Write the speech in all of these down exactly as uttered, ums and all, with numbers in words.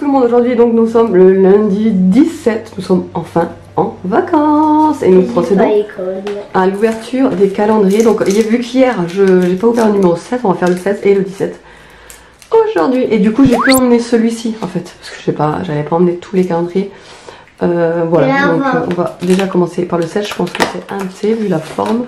le monde, aujourd'hui donc nous sommes le lundi dix-sept, nous sommes enfin en vacances et nous procédons à l'ouverture des calendriers. Donc vu qu'hier je n'ai pas ouvert le numéro sept, on va faire le seize et le dix-sept aujourd'hui. Et du coup j'ai que emmené celui-ci en fait, parce que je sais pas, j'allais pas emmener tous les calendriers. Euh, voilà, donc euh, on va déjà commencer par le seize, je pense que c'est un T vu la forme.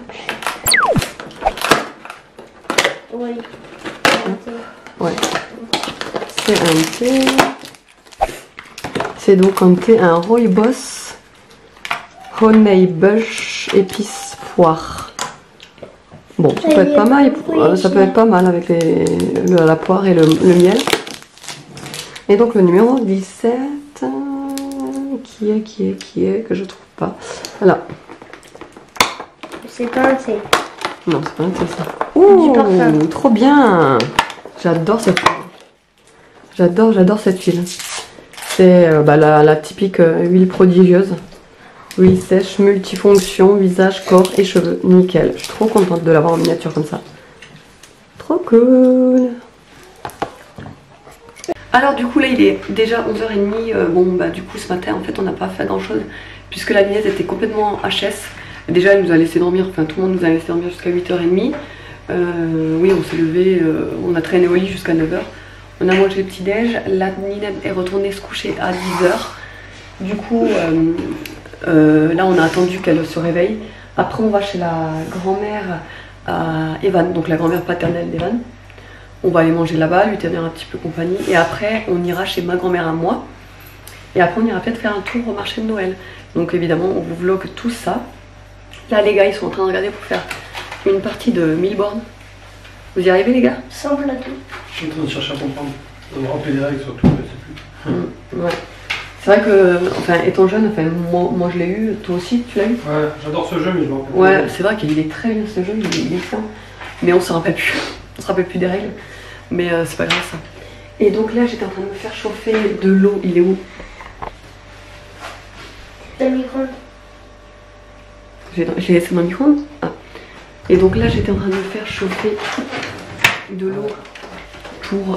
Oui. Ouais. C'est un thé. C'est donc un thé, un rooibos honey bush épice poire. Bon, ça peut être pas mal, ça peut être pas mal avec les, le, la poire et le, le miel. Et donc le numéro dix-sept, qui est, qui est, qui est, que je trouve pas. Voilà. C'est pas un thé. Non, c'est pas un thé ça. Ouh, trop bien. J'adore cette huile. J'adore, j'adore cette huile. C'est euh, bah, la, la typique euh, huile prodigieuse. Huile sèche, multifonction, visage, corps et cheveux. Nickel. Je suis trop contente de l'avoir en miniature comme ça. Trop cool. Alors du coup là il est déjà onze heures trente. Euh, bon bah du coup ce matin en fait on n'a pas fait grand chose. Puisque la nièce était complètement H S. Déjà elle nous a laissé dormir, enfin tout le monde nous a laissé dormir jusqu'à huit heures trente. Euh, oui on s'est levé, euh, on a traîné au lit jusqu'à neuf heures. On a mangé le petit déj, la Ninette est retournée se coucher à dix heures. Du coup, euh, euh, là on a attendu qu'elle se réveille. Après on va chez la grand-mère à Evan, donc la grand-mère paternelle d'Evan. On va aller manger là-bas, lui tenir un petit peu compagnie. Et après on ira chez ma grand-mère à moi. Et après on ira peut-être faire un tour au marché de Noël. Donc évidemment on vous vlog tout ça. Là les gars ils sont en train de regarder pour faire une partie de mille bornes. Vous y arrivez les gars? Sans plateau. Je suis en train de chercher à comprendre. On va rappeler les règles surtout, je sais plus. Mmh, ouais. C'est vrai que, enfin, étant jeune, enfin, moi, moi je l'ai eu, toi aussi tu l'as eu? Ouais, j'adore ce jeu, mais je me rappelle. Ouais, c'est vrai qu'il est très bien ce jeu, il est, il est fin. Mais on se rappelle plus. On se rappelle plus des règles. Mais euh, c'est pas grave ça. Et donc là, j'étais en train de me faire chauffer de l'eau. Il est où? Dans le micro-ondes. J'ai laissé dans le micro-ondes. Ah. Et donc là, j'étais en train de me faire chauffer de l'eau pour,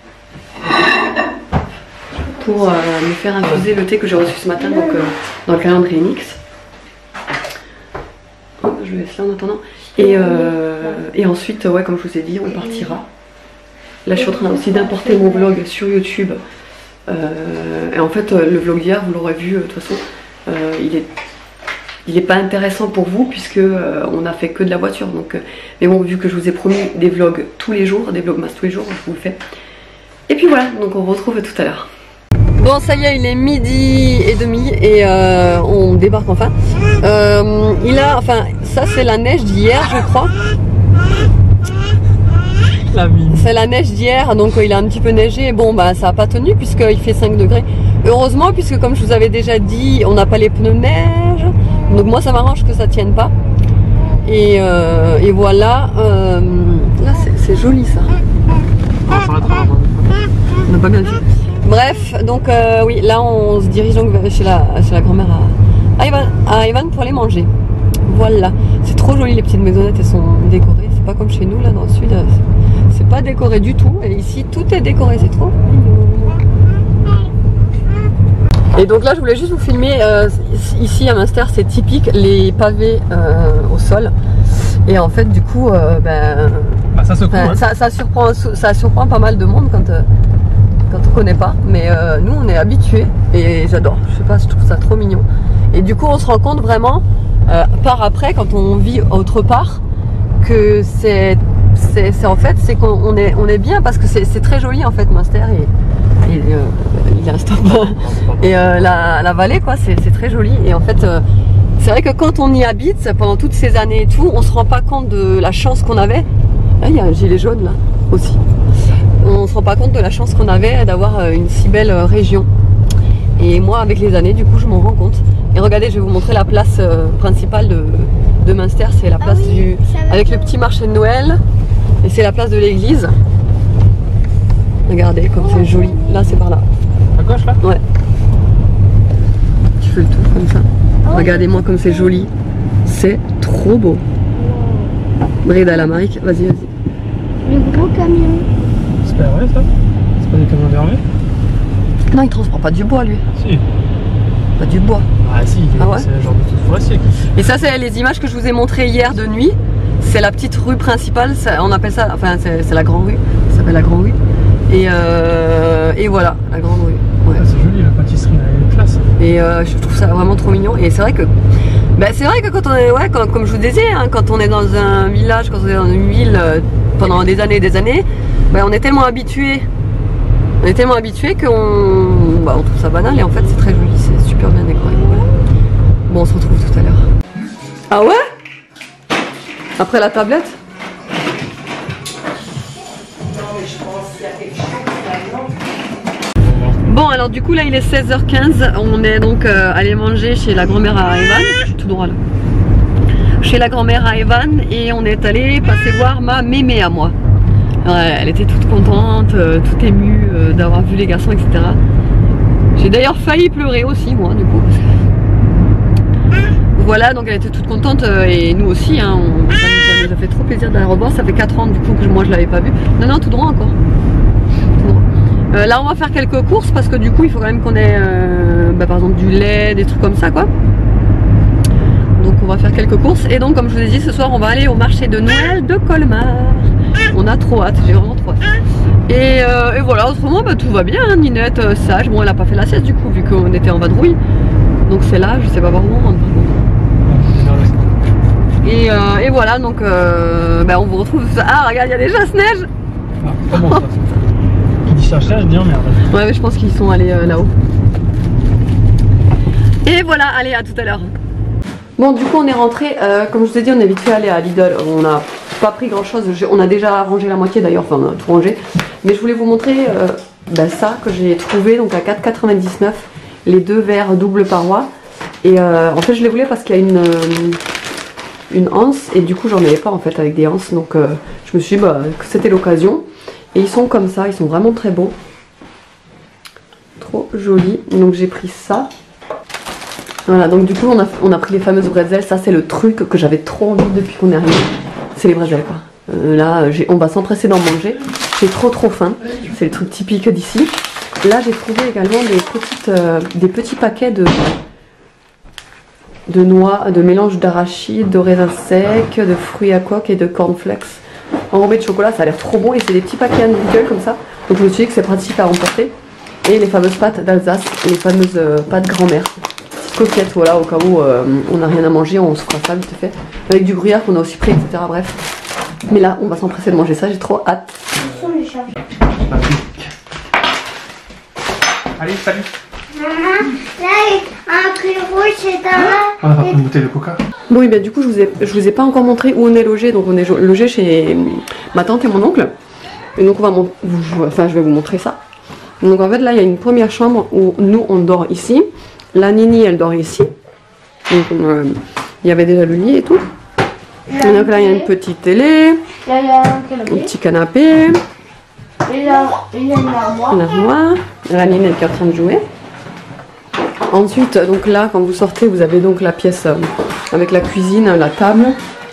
pour euh, me faire infuser le thé que j'ai reçu ce matin donc, euh, dans le calendrier Nix. Oh, je vais laisser là en attendant. Et, euh, et ensuite, ouais, comme je vous ai dit, on partira. Là, je suis en train aussi d'importer mon vlog sur YouTube. Euh, et en fait, le vlog d'hier, vous l'aurez vu, de toute façon, euh, il est... Il n'est pas intéressant pour vous puisque euh, on a fait que de la voiture. Donc, euh, mais bon, vu que je vous ai promis des vlogs tous les jours, des vlogmas tous les jours, je vous le fais. Et puis voilà, donc on retrouve tout à l'heure. Bon, ça y est, il est midi et demi et euh, on débarque enfin. Euh, il a, enfin, ça c'est la neige d'hier, je crois. C'est la neige d'hier, donc euh, il a un petit peu neigé. Bon, bah ça n'a pas tenu puisqu'il fait cinq degrés. Heureusement, puisque comme je vous avais déjà dit, on n'a pas les pneus neige. Donc moi ça m'arrange que ça tienne pas. Et, euh, et voilà. Euh, là c'est joli ça. On n'a pas bien dit. Bref, donc euh, oui, là on se dirige donc chez la, chez la grand-mère à, à, Evan, à Evan pour aller manger. Voilà. C'est trop joli, les petites maisonnettes, elles sont décorées. C'est pas comme chez nous là dans le sud. C'est pas décoré du tout. Et ici tout est décoré, c'est trop mignon. Et donc là je voulais juste vous filmer, euh, ici à Münster c'est typique les pavés euh, au sol. Et en fait du coup euh, ben, ah, ça, secoue, hein. ça, ça, surprend, ça surprend pas mal de monde quand, euh, quand on connaît pas. Mais euh, nous on est habitués et j'adore, je sais pas, je trouve ça trop mignon. Et du coup on se rend compte vraiment euh, par après quand on vit autre part que c'est en fait c'est qu'on est, on est bien parce que c'est très joli en fait Münster et, et euh, il y a un stop. Et euh, la, la vallée quoi c'est très joli et en fait euh, c'est vrai que quand on y habite pendant toutes ces années et tout on se rend pas compte de la chance qu'on avait. Là il y a un gilet jaune là aussi. On se rend pas compte de la chance qu'on avait d'avoir une si belle région et moi avec les années du coup je m'en rends compte. Et regardez, je vais vous montrer la place euh, principale de, de Münster, c'est la place ah oui, du avec le petit marché de Noël et c'est la place de l'église. Regardez comme c'est joli. Là c'est par là. À gauche là? Ouais. Tu fais le tour comme ça. Regardez-moi comme c'est joli. C'est trop beau. Brida la Mike, vas-y, vas-y. Le gros camion. C'est pas vrai ça? C'est pas des camions d'armée? Non, il transporte pas du bois lui. Si. Pas du bois. Ah si, Ah ouais, c'est un genre de truc forestier. Et ça, c'est les images que je vous ai montrées hier de nuit. C'est la petite rue principale, ça, on appelle ça, enfin c'est la grande rue, ça s'appelle la grande rue. Et, euh, et voilà, la grande rue. Ouais. Ah, c'est joli, la pâtisserie, elle est classe. Et euh, je trouve ça vraiment trop mignon. Et c'est vrai que, bah, c'est vrai que quand on est, ouais, quand, comme je vous disais, hein, quand on est dans un village, quand on est dans une ville euh, pendant des années et des années, bah, on est tellement habitué, on est tellement habitué qu'on, bah, on trouve ça banal et en fait c'est très joli, c'est super bien décoré. Voilà. Bon, on se retrouve tout à l'heure. Ah ouais? Après la tablette? Bon, alors du coup là il est seize heures quinze, on est donc euh, allé manger chez la grand-mère à Evan, je suis tout droit là. Chez la grand-mère à Evan et on est allé passer voir ma mémé à moi. Alors, elle était toute contente, euh, toute émue euh, d'avoir vu les garçons, et cetera. J'ai d'ailleurs failli pleurer aussi moi du coup. Voilà, donc elle était toute contente euh, et nous aussi, hein, on, ça, nous, ça nous a fait trop plaisir d'aller revoir. Ça fait quatre ans du coup que moi je l'avais pas vu. Non, non, tout droit encore. Tout droit. Euh, là on va faire quelques courses parce que du coup il faut quand même qu'on ait euh, bah, par exemple du lait, des trucs comme ça quoi. Donc on va faire quelques courses et donc comme je vous ai dit ce soir on va aller au marché de Noël de Colmar. On a trop hâte, j'ai vraiment trop hâte. Et, euh, et voilà, autrement bah, tout va bien, hein, Ninette euh, sage. Bon elle a pas fait la sieste du coup vu qu'on était en vadrouille. Donc c'est là, je sais pas par où on rentre. Et, euh, et voilà, donc euh, bah, on vous retrouve. Ah, regarde, il y a déjà Neige. Ah, comment ça? Qui dit chercher, je dis oh merde. Ouais, mais je pense qu'ils sont allés euh, là-haut. Et voilà, allez, à tout à l'heure. Bon, du coup, on est rentré. Euh, comme je vous ai dit, on est vite fait aller à Lidl. On n'a pas pris grand chose. On a déjà rangé la moitié d'ailleurs, enfin, on a tout rangé. Mais je voulais vous montrer euh, bah, ça que j'ai trouvé donc à quatre quatre-vingt-dix-neuf. Les deux verres double paroi. Et euh, en fait, je les voulais parce qu'il y a une. Euh, une anse et du coup j'en avais pas en fait avec des anses donc euh, je me suis dit bah, que c'était l'occasion et ils sont comme ça, ils sont vraiment très beaux, trop jolis, donc j'ai pris ça. Voilà, donc du coup on a, on a pris les fameuses bretzels, ça c'est le truc que j'avais trop envie depuis qu'on est arrivé, c'est les bretzels quoi. Euh, là on va s'empresser d'en manger, j'ai trop trop faim, c'est le truc typique d'ici. Là j'ai trouvé également des, petites, euh, des petits paquets de de noix, de mélange d'arachide, de raisins secs, de fruits à coque et de cornflakes enrobés de chocolat. Ça a l'air trop bon et c'est des petits paquets individuels comme ça. Donc je me suis dit que c'est pratique à emporter. Et les fameuses pâtes d'Alsace, les fameuses euh, pâtes grand-mère. Petites coquettes, voilà, au cas où euh, on n'a rien à manger, on se fera ça vite fait. Avec du gruyère qu'on a aussi pris, et cetera. Bref. Mais là, on va s'empresser de manger ça, j'ai trop hâte. Allez, salut. Maman, là, un truc rouge, c'est dans là. On a pas pris une bouteille de coca. Bon, oui, bah, du coup, je vous, ai, je vous ai pas encore montré où on est logé. Donc, on est logé chez ma tante et mon oncle. Et donc, on va vous, enfin, je vais vous montrer ça. Donc, en fait, là, il y a une première chambre où nous, on dort ici. La Nini, elle dort ici. Donc, euh, il y avait déjà le lit et tout. Et donc, là, il y a une petite télé. Là, il y a un canapé. Un petit canapé. Et là, il y a une armoire. Une armoire. La Nini, elle est en train de jouer. Ensuite, donc là, quand vous sortez, vous avez donc la pièce euh, avec la cuisine, la table.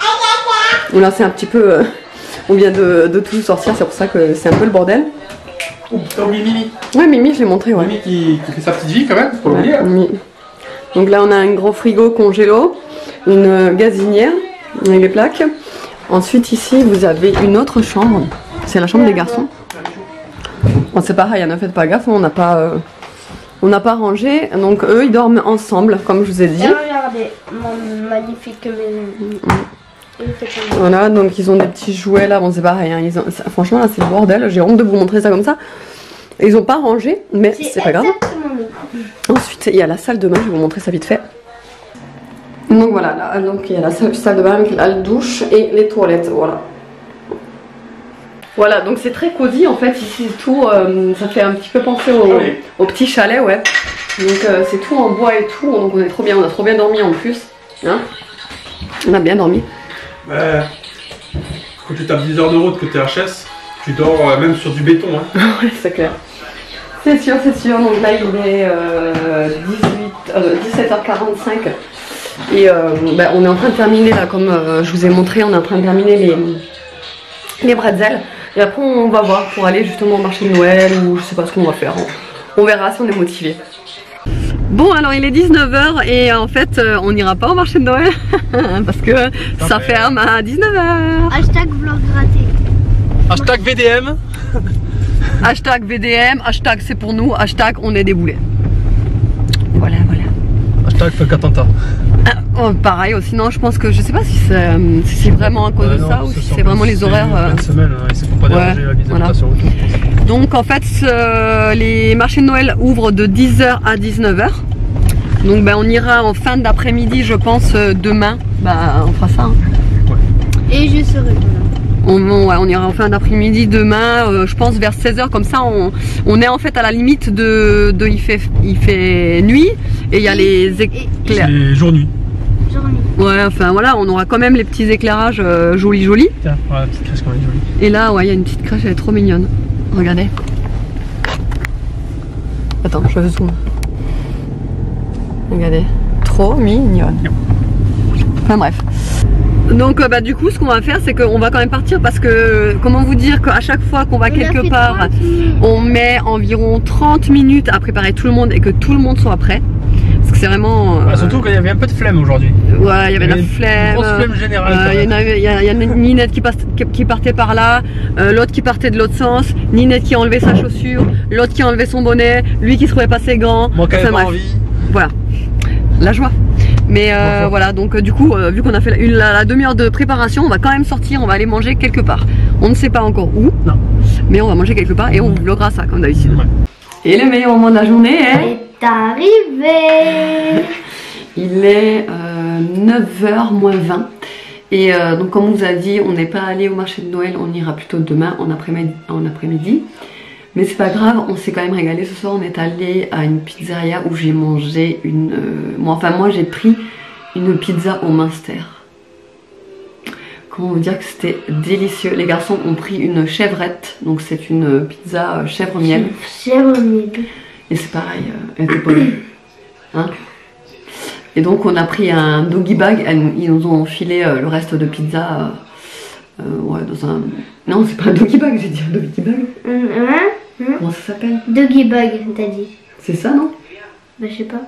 Là, c'est un petit peu... Euh, on vient de, de tout sortir, c'est pour ça que c'est un peu le bordel. Oh, t'as oublié Mimi. Ouais, Mimi, je l'ai montré, ouais. Mimi qui, qui fait sa petite vie quand même, faut Ouais, l'oublier. Mimi. Donc là, on a un gros frigo congélo, une euh, gazinière avec les plaques. Ensuite, ici, vous avez une autre chambre. C'est la chambre des garçons. Bon, c'est pareil, ne faites pas gaffe, on n'a pas... Euh, On n'a pas rangé, donc eux ils dorment ensemble, comme je vous ai dit. Et regardez, mon magnifique maison. Voilà, donc ils ont des petits jouets là, bon c'est pareil, hein, ils ont, ça, franchement là c'est le bordel, j'ai honte de vous montrer ça comme ça. Ils ont pas rangé, mais c'est pas grave. Ensuite il y a la salle de bain, je vais vous montrer ça vite fait. Donc voilà, là, donc il y a la salle, salle de bain avec la douche et les toilettes, voilà. Voilà, donc c'est très cosy en fait, ici tout, euh, ça fait un petit peu penser au, au petit chalet, ouais. Donc euh, c'est tout en bois et tout, donc on est trop bien, on a trop bien dormi en plus. Hein, on a bien dormi. Ouais. Quand tu tapes dix heures de route que t'es H S, tu dors euh, même sur du béton. Hein. Ouais, c'est clair. C'est sûr, c'est sûr. Donc là il est euh, dix-huit, euh, dix-sept heures quarante-cinq. Et euh, bah, on est en train de terminer là, comme euh, je vous ai montré, on est en train de terminer les, les bretzels. Et après on va voir pour aller justement au marché de Noël ou je sais pas ce qu'on va faire. On verra si on est motivé. Bon, alors il est dix-neuf heures et en fait euh, on n'ira pas au marché de Noël parce que ça, ça ferme à dix-neuf heures. Hashtag vlog raté. Hashtag V D M. Hashtag V D M, hashtag c'est pour nous, hashtag on est des boulets. Voilà, voilà. Hashtag fuck attentat. Ah, oh, pareil, oh, sinon je pense que je sais pas si c'est si c'est vraiment à cause euh, de non, ça ou si c'est vraiment les horaires. Euh... Une semaine, hein, c'est pour pas déranger ouais, la mise voilà. sur retour. Donc en fait euh, les marchés de Noël ouvrent de dix heures à dix-neuf heures. Donc ben, on ira en fin d'après-midi je pense euh, demain. Bah on fera ça. Hein. Ouais. Et je serai là. On, on, ouais, on ira en fin d'après-midi demain, euh, je pense vers seize heures, comme ça on, on est en fait à la limite de, de il, fait, il fait nuit et il y a les éclairs. C'est jour-nuit. Journée. Ouais, enfin voilà, on aura quand même les petits éclairages euh, jolis jolis. Tiens, voilà, la petite crèche quand même jolie. Et là, ouais, il y a une petite crèche, elle est trop mignonne. Regardez. Attends, je zoome. Regardez, trop mignonne. Enfin bref. Donc euh, bah, du coup ce qu'on va faire c'est qu'on va quand même partir parce que comment vous dire qu'à chaque fois qu'on va on quelque part on met environ trente minutes à préparer tout le monde et que tout le monde soit prêt parce que c'est vraiment... Euh... Ah, surtout qu'il y avait un peu de flemme aujourd'hui. Ouais, il y avait de la flemme. Une grosse flemme générale. Euh, il y, a, il y, a, il y a Ninette qui, passe, qui, qui partait par là, euh, l'autre qui partait de l'autre sens, Ninette qui a enlevé sa chaussure, l'autre qui a enlevé son bonnet, lui qui se trouvait pas ses gants. Moi qui avais pas envie. Voilà, la joie. Mais euh, bon, voilà, donc euh, du coup, euh, vu qu'on a fait la, une, la, la demi-heure de préparation, on va quand même sortir, on va aller manger quelque part. On ne sait pas encore où, non. Mais on va manger quelque part et on vloguera ça comme d'habitude. Ouais. Et le meilleur moment de la journée est, est arrivé. Il est euh, neuf heures moins vingt. Et euh, donc comme on vous a dit, on n'est pas allé au marché de Noël, on ira plutôt demain en après-midi. En après-midi. Mais c'est pas grave, on s'est quand même régalé ce soir. On est allé à une pizzeria où j'ai mangé une... Euh, moi, enfin moi j'ai pris une pizza au Munster. Comment vous dire que c'était délicieux. Les garçons ont pris une chevrette. Donc c'est une pizza chèvre miel. Chèvre miel. Et c'est pareil, euh, elle était bonne. Hein? Et donc on a pris un doggy bag. Elles, ils nous ont filé euh, le reste de pizza. Euh, euh, ouais, dans un... Non, c'est pas un doggy bag, j'ai dit un doggy bag. Hein? Mmh. Comment ça s'appelle? Doggy bag, t'as dit. C'est ça, non? Bah, je sais pas.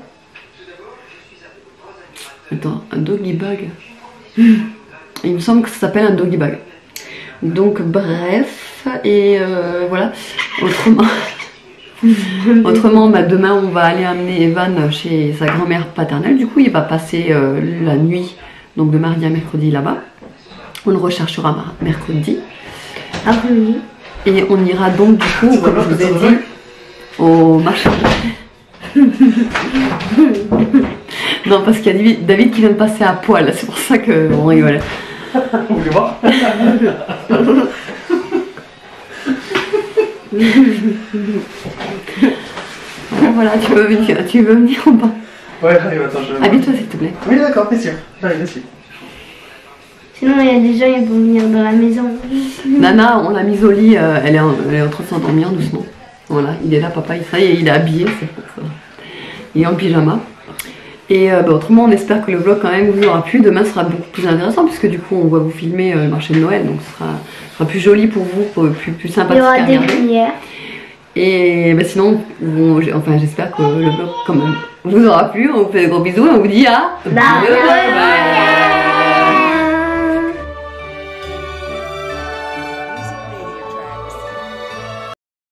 Attends, un doggy bag. Il me semble que ça s'appelle un doggy bag. Donc, bref, et euh, voilà. Autrement, autrement bah, demain, on va aller amener Evan chez sa grand-mère paternelle. Du coup, il va passer euh, la nuit, donc de mardi à mercredi là-bas. On le recherchera mercredi. Après-midi. Et on ira donc du coup, comme je vous ai dit, au marché. Non, parce qu'il y a David qui vient de passer à poil, c'est pour ça qu'on rigole. Vous voulez voir? Voilà, tu veux venir, tu veux venir ou pas? Ouais, j'arrive, attends, je... Habille-toi s'il te plaît. Oui, d'accord, bien sûr, j'arrive aussi. Sinon, il y a des gens qui vont venir dans la maison. Nana, on l'a mise au lit, euh, elle, est en, elle est en train de s'endormir doucement. Voilà, il est là, papa, il, ça y est, il est habillé, c'est pour ça. Il est en pyjama. Et euh, bah, autrement, on espère que le vlog quand même vous aura plu. Demain sera beaucoup plus intéressant puisque du coup, on va vous filmer euh, le marché de Noël. Donc, ce sera, sera plus joli pour vous, pour, plus, plus sympathique à regarder. Il y aura des lumières. Et bah, sinon, on, enfin, j'espère que le vlog quand même vous aura plu. On vous fait des gros bisous et on vous dit à... Bye bye.